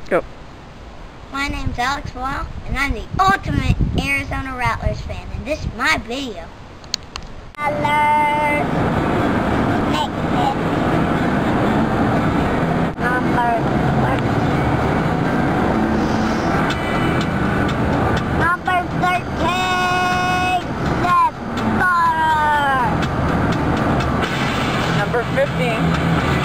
Go. My name's Alex Weil, and I'm the ultimate Arizona Rattlers fan, and this is my video. Rattlers, make it number 13. Number 13, the butter. Number 15.